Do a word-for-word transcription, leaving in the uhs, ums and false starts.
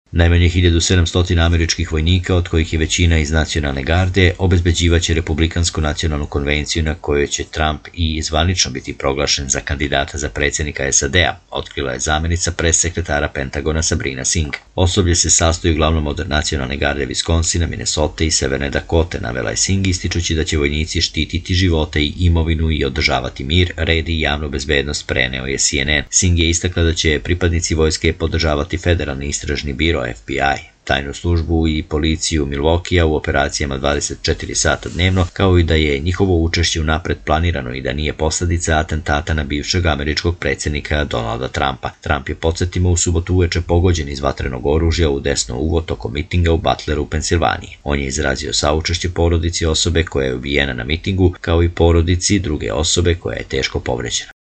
Najmanje hiljadu sedamsto američkih vojnika, od kojih je većina iz nacionalne garde, obezbeđivaće Republikansku nacionalnu konvenciju na kojoj će Trump i zvanično biti proglašen za kandidata za predsjednika S A D-a, otkrila je zamenica pressekretara Pentagona Sabrina Singh. Osoblje se sastoji uglavnom od nacionalne garde Wisconsina, Minnesota i Severne Dakote, navela je Singh, ističući da će vojnici štititi živote i imovinu i održavati mir, red i javnu bezbednost, preneo je C N N. Singh je istakla da će pripadnici vojske podržavati federalni istražni biro F B I, tajnu službu i policiju Milwaukeea u operacijama dvadeset četiri sata dnevno, kao i da je njihovo učešće unapred planirano i da nije posledica atentata na bivšeg američkog predsjednika Donalda Trumpa. Trump je, podsjetimo, u subotu uveče pogođen iz vatrenog oružja u desno uvo tokom mitinga u Butleru, Pensilvaniji. On je izrazio saučešće porodici osobe koja je ubijena na mitingu, kao i porodici druge osobe koja je teško povređena.